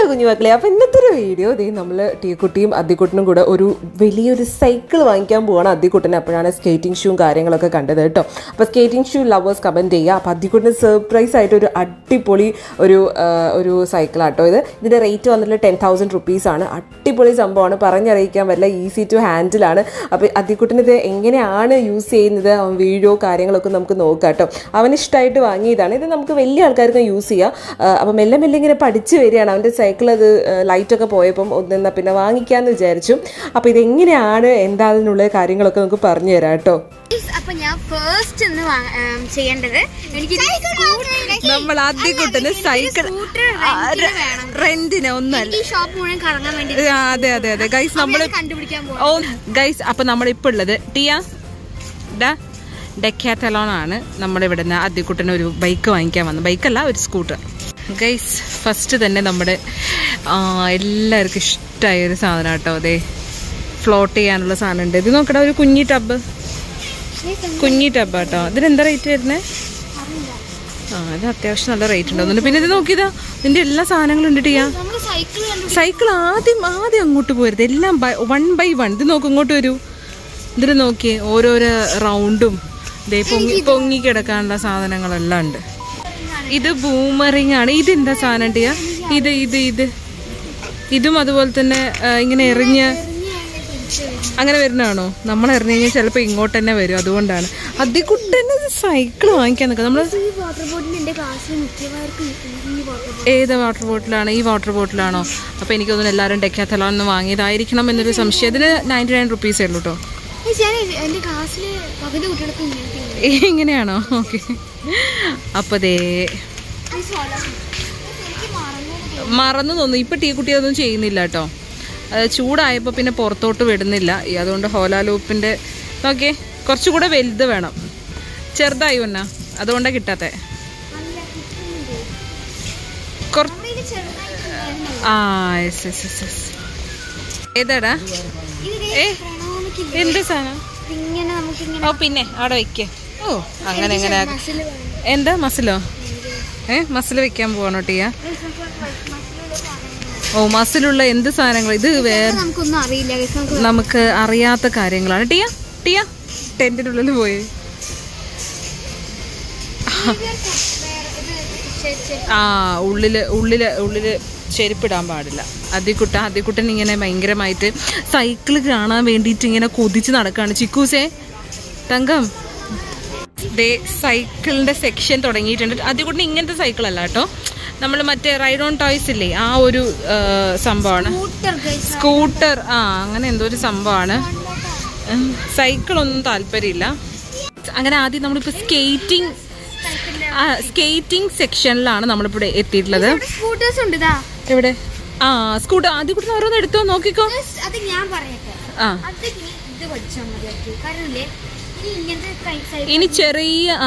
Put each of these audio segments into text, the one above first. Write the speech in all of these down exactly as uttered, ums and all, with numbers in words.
Hello കുഞ്ഞുമക്കളെ, അപ്പോൾ ഇന്നത്തെ ഒരു വീഡിയോ ദേ നമ്മൾ ടീക്കുട്ടിയും അദ്ദിക്കുട്ടനും കൂടെ ഒരു വലിയൊരു സൈക്കിൾ വാങ്ങിക്കാൻ പോവാണ്. അദ്ദിക്കുട്ടന് അപ്പോഴാണ് സ്കേറ്റിംഗ് ഷൂവും കാര്യങ്ങളൊക്കെ കണ്ടത് കേട്ടോ. അപ്പോൾ സ്കേറ്റിംഗ് ഷൂ ലവേഴ്സ് കമൻറ്റ് ചെയ്യുക. അപ്പോൾ അദ്ദിക്കുട്ടന് സർപ്രൈസ് ആയിട്ട് ഒരു അടിപൊളി ഒരു ഒരു സൈക്കിളാട്ടോ ഇത്. ഇതിൻ്റെ റേറ്റ് വന്നിട്ട് ടെൻ തൗസൻഡ് റുപ്പീസാണ്. അടിപൊളി സംഭവമാണ്, പറഞ്ഞറിയിക്കാൻ പറ്റില്ല. ഈസി ടു ഹാൻഡിലാണ്. അപ്പോൾ അദ്ദിക്കുട്ടന് ഇത് എങ്ങനെയാണ് യൂസ് ചെയ്യുന്നത്, അവൻ വീഡിയോ കാര്യങ്ങളൊക്കെ നമുക്ക് നോക്കാം കേട്ടോ. അവനിഷ്ടമായിട്ട് വാങ്ങിയതാണ് ഇത്. നമുക്ക് വലിയ ആൾക്കാർക്ക് യൂസ് ചെയ്യാം. അപ്പോൾ മെല്ലെ മെല്ലെ ഇങ്ങനെ പഠിച്ച് വരികയാണ്. അവൻ്റെ സൈക്കിൾ അത് ലൈറ്റൊക്കെ പോയപ്പം ഒന്നെന്നാ പിന്നെ വാങ്ങിക്കാമെന്ന് വിചാരിച്ചു. അപ്പോൾ ഇതെങ്ങനെയാണ് എന്താണെന്നുള്ള കാര്യങ്ങളൊക്കെ നമുക്ക് പറഞ്ഞു തരാം കേട്ടോ. അപ്പൊ ഞാൻ ഫസ്റ്റ് ഒന്ന് ചെയ്യേണ്ടത് എനിക്ക് നമ്മൾ അദ്ദിക്കുട്ടന് സൈക്കിൾ റെന്റിന് ഒന്നല്ല ഷോപ്പ് മുഴുവൻ കറങ്ങാൻ വേണ്ടി. അതെ അതെ അതെ ഗൈസ്, നമ്മൾ കണ്ടുപിടിക്കാൻ ഓ ഗൈസ്, അപ്പൊ നമ്മളിപ്പോൾ ഉള്ളത് ടിയ ഡാ ഡെക്കാത്തലോൺ ആണ്. നമ്മുടെ ഇവിടെ നിന്ന് അദ്ദിക്കുട്ടന് ഒരു ബൈക്ക് വാങ്ങിക്കാൻ വന്നു. ബൈക്കല്ല, ഒരു സ്കൂട്ടർ. ഗൈസ്, ഫസ്റ്റ് തന്നെ നമ്മുടെ എല്ലാവർക്കും ഇഷ്ടമായൊരു സാധനം കേട്ടോ. അതെ, ഫ്ലോട്ട് ചെയ്യാനുള്ള സാധനം ഉണ്ട്. ഇത് നോക്കടാ, ഒരു കുഞ്ഞി ടബ്, കുഞ്ഞി ടബ് കേട്ടോ. ഇതിനെന്താ റേറ്റ് വരുന്നത്? ആ, ഇത് അത്യാവശ്യം നല്ല റേറ്റ് ഉണ്ടോന്നുണ്ട്. പിന്നെ ഇത് നോക്കിയതാ, ഇതിന്റെ എല്ലാ സാധനങ്ങളും ഉണ്ട് ടിയാ. സൈക്കിൾ ആദ്യം ആദ്യം അങ്ങോട്ട് പോരുത്, എല്ലാം വൺ ബൈ വൺ. ഇത് നോക്കും, ഇങ്ങോട്ട് വരൂ. ഇതിൽ നോക്കിയേ, ഓരോരോ റൗണ്ടും ഇതേ പൊങ്ങി പൊങ്ങി കിടക്കാനുള്ള സാധനങ്ങളെല്ലാം ഉണ്ട്. ഇത് ബൂമറിങ് ആണ്. ഇതെന്താ സാധനം ടിയാ? ഇത് ഇത് ഇത് ഇതും അതുപോലെ തന്നെ ഇങ്ങനെ എറിഞ്ഞ് അങ്ങനെ വരുന്നതാണോ? നമ്മൾ എറിഞ്ഞു കഴിഞ്ഞാൽ ചിലപ്പോൾ ഇങ്ങോട്ട് തന്നെ വരും. അതുകൊണ്ടാണ് അദ്ദിക്കുട്ടന് സൈക്കിൾ വാങ്ങിക്കാൻ നിൽക്കുക. നമ്മൾ ഏത് വാട്ടർ ബോട്ടിലാണ്? ഈ വാട്ടർ ബോട്ടിലാണോ? അപ്പോൾ എനിക്ക് തോന്നുന്നു എല്ലാവരും ഡെക്കാത്തലോൺ നിന്ന് വാങ്ങിയതായിരിക്കണം എന്നൊരു സംശയം. ഇതിന് നയൻറ്റി നയൻ റുപ്പീസേ ഉള്ളൂ കേട്ടോ. ഇങ്ങനെയാണോ? ഓക്കെ. അപ്പോൾ ദേ മറന്നു തോന്നുന്നു. ഇപ്പം ടീ കുട്ടി അതൊന്നും ചെയ്യുന്നില്ല കേട്ടോ. അത് ചൂടായപ്പോൾ പിന്നെ പുറത്തോട്ട് വിടുന്നില്ല. അതുകൊണ്ട് ഹോല ലൂപ്പിൻ്റെ നോക്കിയേ, കുറച്ചുകൂടെ വലുത് വേണം. ചെറുതായി വന്നാ, അതുകൊണ്ടാണ് കിട്ടാത്ത. ആ യെസ് യെസ് യെസ് യെസ്. ഏതാടാ? ഏ എന്ത് സാധനം? ഓ പിന്നെ അവിടെ വെക്കേ. ഓ അങ്ങനെ എങ്ങനെ? എന്താ മസിലോ? ഏ മസിൽ വെക്കാൻ പോവാണോ ടിയ? ഓ മസിലുള്ള എന്ത് സാധനങ്ങൾ? ഇത് വേറെ നമുക്ക് അറിയാത്ത കാര്യങ്ങളാണ്. ടിയ ടിയ ടെന്റിനുള്ളിൽ പോയി. ആ ഉള്ളില് ഉള്ളില് ഉള്ളില് ചെരുപ്പിടാൻ പാടില്ല. അദ്ദിക്കുട്ട അദ്ദിക്കുട്ടൻ ഇങ്ങനെ ഭയങ്കരമായിട്ട് സൈക്കിള് കാണാൻ വേണ്ടിയിട്ട് ഇങ്ങനെ കൊതിച്ച് നടക്കുകയാണ്. ചിക്കൂസേ തങ്കം, ദേ സൈക്കിളിൻ്റെ സെക്ഷൻ തുടങ്ങിയിട്ടുണ്ട്. അദ്ദിക്കുട്ടൻ ഇങ്ങനത്തെ സൈക്കിളല്ല കേട്ടോ, നമ്മൾ മറ്റേ റൈഡ് ഓൺ ടോയ്സ് ഇല്ലേ, ആ ഒരു സംഭവമാണ്. സ്കൂട്ടർ, ആ അങ്ങനെ എന്തോ ഒരു സംഭവമാണ്. സൈക്കിളൊന്നും താല്പര്യമില്ല. അങ്ങനെ ആദ്യം നമ്മളിപ്പോൾ സ്കേറ്റിംഗ് സ്കേറ്റിംഗ് സെക്ഷനിലാണ് നമ്മളിപ്പോൾ എത്തിയിട്ടുള്ളത്. എവിടെ? ആ സ്കൂട്ടർ. ആദ്യം കൂടെ ഓരോന്ന് എടുത്തോ, നോക്കിക്കോ. ആ ഇനി ചെറിയ ആ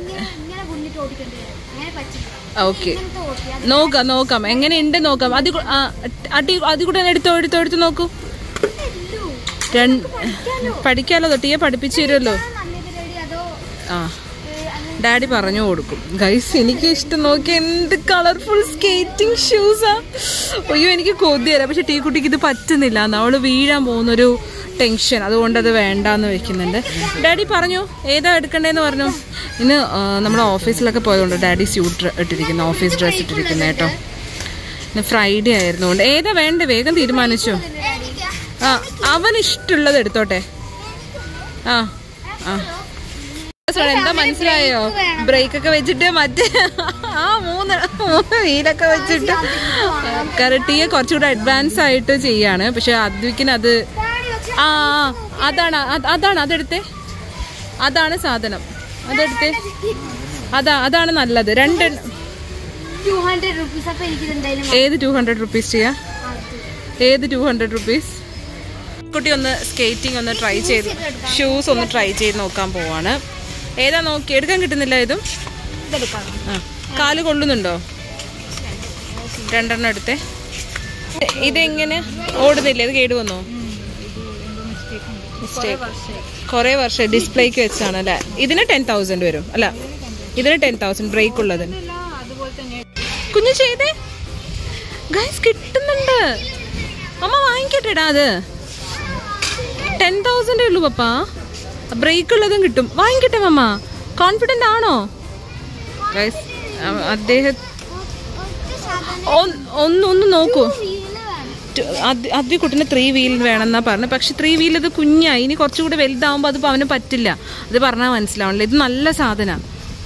ഓക്കെ, നോക്കാം നോക്കാം എങ്ങനെയുണ്ട് നോക്കാം. അതി അടി അതി കൂടെ എടുത്തോ എടുത്തോ എടുത്ത് നോക്കൂ. രണ്ട് പഠിക്കാലോ, തൊട്ടിയെ പഠിപ്പിച്ചു തരുമല്ലോ. ആ ഡാഡി പറഞ്ഞു കൊടുക്കും. ഗൈസ്, എനിക്ക് ഇഷ്ടം നോക്കി, എന്ത് കളർഫുൾ സ്കേറ്റിംഗ് ഷൂസാ. അയ്യോ എനിക്ക് കൊതി തരാം. പക്ഷെ ടീ കുട്ടിക്ക് ഇത് പറ്റുന്നില്ല, അവള് വീഴാൻ പോകുന്നൊരു ടെൻഷൻ. അതുകൊണ്ട് അത് വേണ്ടാന്ന് വെക്കുന്നുണ്ട്. ഡാഡി പറഞ്ഞു ഏതാ എടുക്കണ്ടേന്ന് പറഞ്ഞു. ഇന്ന് നമ്മുടെ ഓഫീസിലൊക്കെ പോയതുകൊണ്ട് ഡാഡി സ്യൂട്ട് ഇട്ടിരിക്കുന്ന, ഓഫീസ് ഡ്രസ്സ് ഇട്ടിരിക്കുന്ന കേട്ടോ. ഇന്ന് ഫ്രൈഡേ ആയിരുന്നുകൊണ്ട് ഏതാ വേണ്ടേ വേഗം തീരുമാനിച്ചോ. ആ അവൻ ഇഷ്ടമുള്ളത് എടുത്തോട്ടെ. ആ ആ എന്താ മനസ്സിലായോ? ബ്രേക്കൊക്കെ വെച്ചിട്ട് മറ്റേ ആ മൂന്ന് മൂന്ന് വീലൊക്കെ വെച്ചിട്ട് കറക്റ്റിയെ കുറച്ചുകൂടെ അഡ്വാൻസ് ആയിട്ട് ചെയ്യാണ്. പക്ഷെ അദ്വിക്കിന് അത് ആ അതാണ് അതാണ് അതെടുത്തേ, അതാണ് സാധനം, അതെടുത്തേ. അതാ അതാണ് നല്ലത്. രണ്ട് ഏത് ടു ഹൺഡ്രഡ് റുപ്പീസ് ചെയ്യാ? ഏത് ടു ഹൺഡ്രഡ് റുപ്പീസ്? കുട്ടി ഒന്ന് സ്കേറ്റിംഗ് ഒന്ന് ട്രൈ ചെയ്ത്, ഷൂസ് ഒന്ന് ട്രൈ ചെയ്ത് നോക്കാൻ പോവാണ്. ഏതാ നോക്കി എടുക്കാൻ കിട്ടുന്നില്ല. ഇതും ആ കാല് കൊള്ളുന്നുണ്ടോ? രണ്ടെണ്ണം എടുത്തേ. ഇതെങ്ങനെ ഓടുന്നില്ല? ഇത് കേട് വന്നോ? മിസ്റ്റേക്ക്. കുറേ വർഷം ഡിസ്പ്ലേക്ക് വെച്ചാണ് അല്ലേ? ഇതിന് ടെൻ തൗസൻഡ് വരും അല്ല, ഇതിന് ടെൻ തൗസൻഡ് ബ്രേക്ക് ഉള്ളത്. കുഞ്ഞു ചെയ്തേ ഗൈസ് കിട്ടുന്നുണ്ട്. അമ്മ വാങ്ങിക്കട്ടെടാ. അത് ടെൻ തൗസൻഡേ ഉള്ളൂ പപ്പാ. ബ്രേക്ക് ഉള്ളതും കിട്ടും. വാങ്ങിക്കട്ടെ മമ്മ. കോൺഫിഡൻ്റ് ആണോ ഗൈസ്? അദ്ദേഹം ഒന്ന് ഒന്ന് നോക്കൂ. അദ്വി കുട്ടിന് ത്രീ വീൽ വേണമെന്നാ പറഞ്ഞു. പക്ഷെ ത്രീ വീൽ ഇത് കുഞ്ഞായി. ഇനി കുറച്ചുകൂടി വലുതാവുമ്പോൾ അതിപ്പോൾ അവന് പറ്റില്ല. അത് പറഞ്ഞാൽ മനസ്സിലാവണില്ല. ഇത് നല്ല സാധന,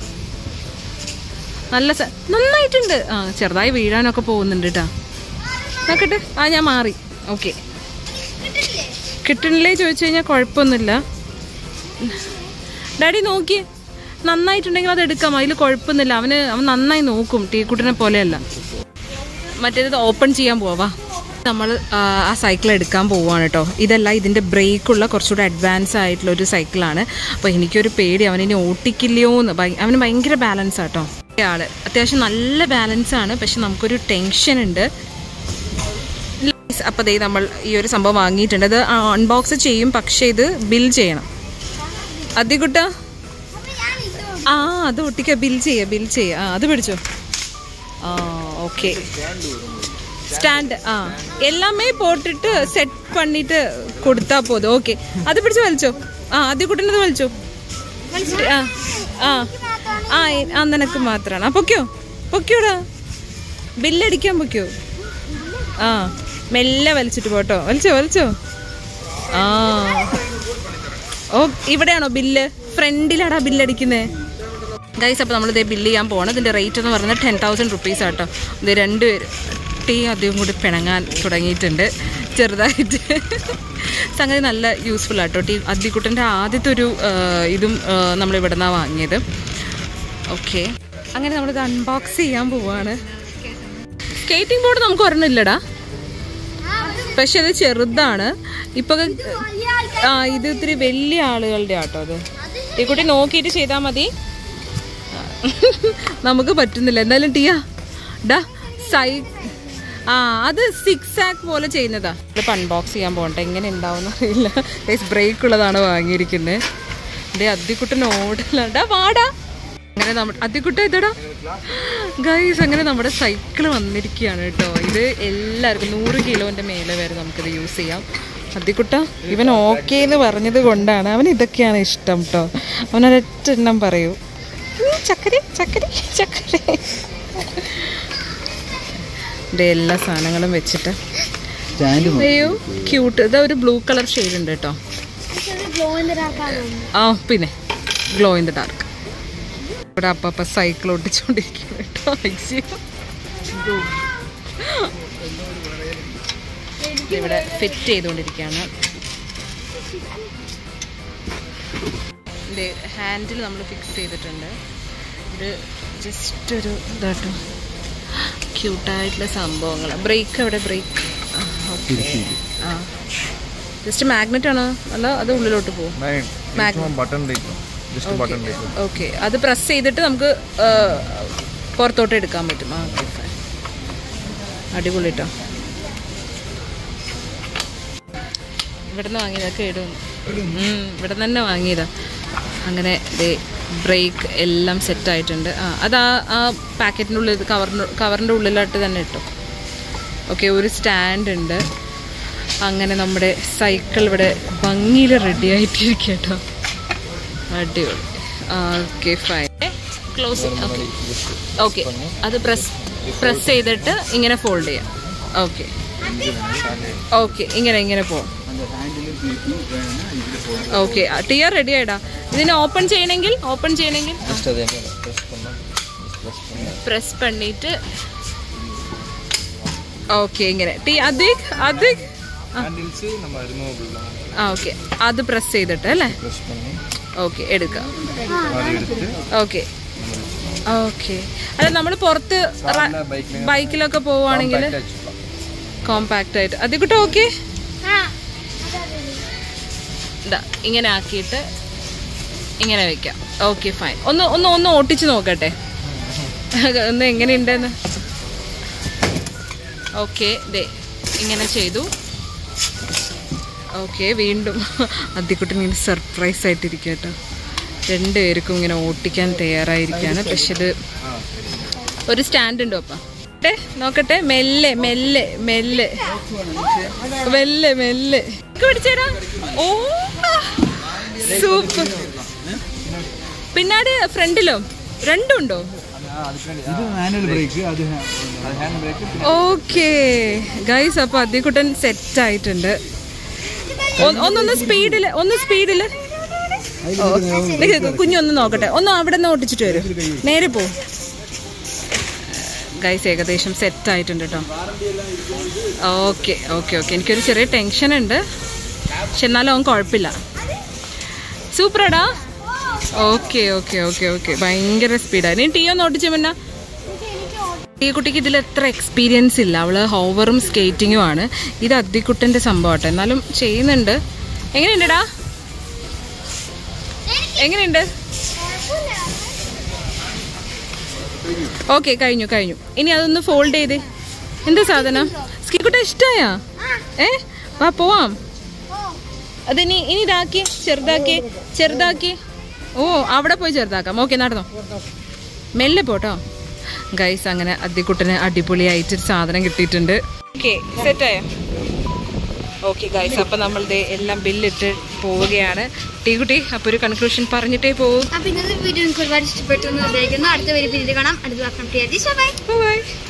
നല്ല നന്നായിട്ടുണ്ട്. ആ ചെറുതായി വീഴാനൊക്കെ പോകുന്നുണ്ട് കേട്ടോ. നോക്കട്ടെ. ആ ഞാൻ മാറി. ഓക്കെ കിട്ടണില്ലേ ചോദിച്ചു കഴിഞ്ഞാൽ കുഴപ്പമൊന്നുമില്ല. ഡാഡി നോക്കിയേ, നന്നായിട്ടുണ്ടെങ്കിൽ അത് എടുക്കാം. അതിൽ കുഴപ്പമൊന്നുമില്ല. അവന് അവൻ നന്നായി നോക്കും. ടീക്കുട്ടിനെ പോലെയല്ല. മറ്റേത് ഓപ്പൺ ചെയ്യാൻ പോവാ. നമ്മൾ ആ സൈക്കിൾ എടുക്കാൻ പോവുകയാണ് കേട്ടോ. ഇതല്ല, ഇതിൻ്റെ ബ്രേക്കുള്ള കുറച്ചുകൂടെ അഡ്വാൻസ് ആയിട്ടുള്ള ഒരു സൈക്കിളാണ്. അപ്പോൾ എനിക്കൊരു പേടി, അവനിനി ഓട്ടിക്കില്ലയോ എന്ന്. അവന് ഭയങ്കര ബാലൻസ് ആട്ടോ. ആള് അത്യാവശ്യം നല്ല ബാലൻസ് ആണ്. പക്ഷെ നമുക്കൊരു ടെൻഷൻ ഉണ്ട്. അപ്പോൾ ദേ നമ്മൾ ഈ ഒരു സംഭവം വാങ്ങിയിട്ടുണ്ട്. അത് അൺബോക്സ് ചെയ്യും, പക്ഷേ ഇത് ബിൽ ചെയ്യണം. അതികുട്ട ആ അത് ഒട്ടിക്ക. ബിൽ ചെയ്യുക, ബിൽ ചെയ്യുക. ആ അത് പിടിച്ചോ. ആ ഓക്കെ. സ്റ്റാൻഡ് ആ எல்லாமே போட்டுட்டு செட் பண்ணிட்டு கொடுத்தா போதும். ஓகே அது பிடிச்சு വലിച്ചോ. ആ ആദ്യ കുട്ടനത് വലിച്ചോ. ആ ആ ആ ആ നിനക്ക് മാത്രമാണ്. ആ പൊക്കോ പൊക്കോടാ. ബില്ലടിക്കാൻ പൊക്കോ. ആ മെല്ലെ വലിച്ചിട്ട് പോട്ടോ. വലിച്ചോ വലിച്ചോ. ആ ഓ ഇവിടെയാണോ ബില്ല്? ഫ്രണ്ടിലാടാ ബില്ലടിക്കുന്നത് ഗൈസ്. അപ്പോൾ നമ്മളിതേ ബില്ല് ചെയ്യാൻ പോകണം. ഇതിൻ്റെ റേറ്റ് എന്ന് പറയുന്നത് ടെൻ തൗസൻഡ് റുപ്പീസ് ആട്ടോ. ഇത് രണ്ടുപേര് ടീ അധികം കൂടി പിണങ്ങാൻ തുടങ്ങിയിട്ടുണ്ട് ചെറുതായിട്ട്. സംഗതി നല്ല യൂസ്ഫുൾ ആട്ടോ. ടീ അദ്ദിക്കുട്ടൻ്റെ ആദ്യത്തെ ഒരു ഇതും നമ്മളിവിടെ നിന്നാണ് വാങ്ങിയത്. ഓക്കെ അങ്ങനെ നമ്മളിത് അൺബോക്സ് ചെയ്യാൻ പോവാണ്. സ്കേറ്റിംഗ് ബോർഡ് നമുക്ക് ഒരെണ്ണമില്ലടാ, പക്ഷെ അത് ചെറുതാണ്. ഇപ്പം ആ ഇത് ഇത്തിരി വലിയ ആളുകളുടെ ആട്ടോ. അത് ഈ കുട്ടി നോക്കിയിട്ട് ചെയ്താൽ മതി. നമുക്ക് പറ്റുന്നില്ല. എന്തായാലും ടീയാ ഡാ സൈ ആ അത് സിക്സ് ആക്ക് പോലെ ചെയ്യുന്നതാ. ഇതിപ്പോൾ അൺബോക്സ് ചെയ്യാൻ പോകട്ടെ. എങ്ങനെ ഉണ്ടാവുമെന്ന് അറിയില്ല. ബ്രേക്ക് ഉള്ളതാണ് വാങ്ങിയിരിക്കുന്നത്. എൻ്റെ അദ്ദിക്കുട്ടൻ ഓടില്ലാണ്ടാ വാടാ. അങ്ങനെ നമ്മുടെ അദ്ദിക്കുട്ട ഇതടാ ഗൈസ്. അങ്ങനെ നമ്മുടെ സൈക്കിൾ വന്നിരിക്കുകയാണ് കേട്ടോ. ഇത് എല്ലാവർക്കും നൂറ് കിലോൻ്റെ മേലെ വരെ നമുക്കിത് യൂസ് ചെയ്യാം. അദ്ദിക്കുട്ട ഇവൻ ഓക്കെ എന്ന് പറഞ്ഞത് കൊണ്ടാണ്. അവൻ ഇതൊക്കെയാണ് ഇഷ്ടം കേട്ടോ. അവനൊരൊറ്റ എണ്ണം പറയൂ. ചക്കരി ചക്കരി ചക്കരി. ഇതിൻ്റെ എല്ലാ സാധനങ്ങളും വെച്ചിട്ട് അയ്യോ ക്യൂട്ട്. ഇതാ ഒരു ബ്ലൂ കളർ ഷെയ്ഡ് ഉണ്ട് കേട്ടോ. ആ പിന്നെ ഗ്ലോ ഇൻ ദ ഡാർക്ക്. ഇവിടെ അപ്പ സൈക്കിൾ ഒട്ടിച്ചുകൊണ്ടിരിക്കുന്നു കേട്ടോ. ഇവിടെ ഫിറ്റ് ചെയ്തുകൊണ്ടിരിക്കുകയാണ്. ഹാൻഡിൽ നമ്മൾ ഫിക്സ് ചെയ്തിട്ടുണ്ട്. ഇത് ജസ്റ്റ് ഒരു ഇതാട്ടോ ക്യൂട്ടായിട്ടുള്ള സംഭവങ്ങൾ. ബ്രേക്ക് എവിടെ? Break okay. ആ ജസ്റ്റ് മാഗ്നറ്റ് ആണോ അല്ല അത് ഉള്ളിലോട്ട് പോകും? ഓക്കെ അത് പ്രസ് ചെയ്തിട്ട് നമുക്ക് പുറത്തോട്ട് എടുക്കാൻ പറ്റും. ആ ഓക്കെ അടിപൊളി കേട്ടോ. ഇവിടെ നിന്ന് വാങ്ങിയതൊക്കെ ഇടും. ഇവിടെ നിന്ന് തന്നെ വാങ്ങിയതാ. അങ്ങനെ ദേ ബ്രേക്ക് എല്ലാം സെറ്റായിട്ടുണ്ട്. ആ അത് ആ ആ പാക്കറ്റിൻ്റെ ഉള്ളിൽ കവറിൻ്റെ കവറിൻ്റെ ഉള്ളിലായിട്ട് തന്നെ ഇട്ടു. ഓക്കെ ഒരു സ്റ്റാൻഡ് ഉണ്ട്. അങ്ങനെ നമ്മുടെ സൈക്കിൾ ഇവിടെ ഭംഗിയിൽ റെഡി ആയിട്ടിരിക്കുക കേട്ടോ. അടിപൊളി. Okay fine. Close. Okay okay അത് പ്രസ് പ്രസ് ചെയ്തിട്ട് ഇങ്ങനെ ഫോൾഡ് ചെയ്യാം. ഓക്കെ ഓക്കെ ഇങ്ങനെ ഇങ്ങനെ പോവാം. ഓക്കെ ടിയ റെഡി ആയിടാ. ഇതിനെ ഓപ്പൺ ചെയ്യണമെങ്കിൽ ഓപ്പൺ ചെയ്യണമെങ്കിൽ പ്രസ് പണിട്ട് ഓക്കെ ഇങ്ങനെ ടീ അധിക് അധിക് ആ ഓക്കെ അത് പ്രസ് ചെയ്തിട്ട് അല്ലേ? ഓക്കെ എടുക്കാം. ഓക്കെ ഓക്കെ അല്ല നമ്മൾ പുറത്ത് ബൈക്കിലൊക്കെ പോവുകയാണെങ്കിൽ കോമ്പാക്റ്റ് ആയിട്ട് അതിക്കട്ടെ. ഓക്കെ ഇങ്ങനെ ആക്കിയിട്ട് ഇങ്ങനെ വെക്കാം. Okay fine. ഒന്ന് ഒന്ന് ഒന്ന് ഓട്ടിച്ച് നോക്കട്ടെ ഒന്ന് എങ്ങനെയുണ്ടെന്ന്. ഓക്കെ ദേ ഇങ്ങനെ ചെയ്തു. ഓക്കെ വീണ്ടും അദ്ദിക്കുട്ടൻ ഇങ്ങനെ സർപ്രൈസ് ആയിട്ടിരിക്കുക കേട്ടോ. രണ്ടുപേർക്കും ഇങ്ങനെ ഓട്ടിക്കാൻ തയ്യാറായിരിക്കുകയാണ്. പക്ഷെ ഇത് ഒരു സ്റ്റാൻഡ് ഉണ്ടോ അപ്പം? നോക്കട്ടെ മെല്ലെ മെല്ലെ മെല്ലെ മെല്ലെ മെല്ലെ പിടിച്ചേരാ. ഓ സൂപ്പർ. പിന്നാടി ഫ്രണ്ടിലോ രണ്ടും ഉണ്ടോ? ഓക്കെ ഗൈസ്, അപ്പൊ അതികുട്ടൻ സെറ്റ് ആയിട്ടുണ്ട്. ഒന്നൊന്ന് സ്പീഡില് ഒന്ന് സ്പീഡില് കുഞ്ഞൊന്ന് നോക്കട്ടെ. ഒന്ന് അവിടെ നിന്ന് ഓട്ടിച്ചിട്ട് വരും. നേരെ പോ. ഗൈസ് ഏകദേശം സെറ്റ് ആയിട്ടുണ്ട് കേട്ടോ. ഓക്കെ ഓക്കെ ഓക്കെ എനിക്കൊരു ചെറിയ ടെൻഷൻ ഉണ്ട്, പക്ഷെ എന്നാലും അവൻ കുഴപ്പമില്ല. സൂപ്പറാടാ. ഓക്കെ ഓക്കെ ഓക്കെ ഓക്കെ ഭയങ്കര സ്പീഡാണ്. നീ ടീ ഒന്ന് ഓടിച്ചു പിന്നെ. ഈ കുട്ടിക്ക് ഇതിൽ എത്ര എക്സ്പീരിയൻസ് ഇല്ല, അവള് ഹോവറും സ്കേറ്റിങ്ങും ആണ്. ഇത് അദ്ദിക്കുട്ടൻ്റെ സംഭവമാട്ടെ, എന്നാലും ചെയ്യുന്നുണ്ട്. എങ്ങനെയുണ്ടടാ? എങ്ങനെയുണ്ട്? ഓക്കെ കഴിഞ്ഞു കഴിഞ്ഞു. ഇനി അതൊന്ന് ഫോൾഡ് ചെയ്ത്. എന്താ സാധനം? സ്കീക്കുട്ട ഇഷ്ടായാ? ഏ വാ പോവാം. അതിനി ഇനി ഇതാക്കി ചെറുതാക്കി ചെറുതാക്കി. ഓ അവിടെ പോയി ചെറുതാക്കാം. ഓക്കെ നടന്നോ, മെല്ലെ പോട്ടോ. ഗൈസ് അങ്ങനെ അദ്ദിക്കുട്ടന് അടിപൊളിയായിട്ട് സാധനം കിട്ടിയിട്ടുണ്ട്. ഓക്കെ സെറ്റായോ? ഓക്കെ ഗൈസ്, അപ്പം നമ്മളിത് എല്ലാം ബില്ലിട്ട് പോവുകയാണ്. ടീ കുട്ടി അപ്പോൾ ഒരു കൺക്ലൂഷൻ പറഞ്ഞിട്ടേ പോകും. വീഡിയോ എനിക്ക് ഒരുപാട് ഇഷ്ടപ്പെട്ടു എന്ന് വിചാരിക്കുന്നു. അടുത്ത വരെ പിന്നീട് കാണാം. അടുത്ത ബൈ.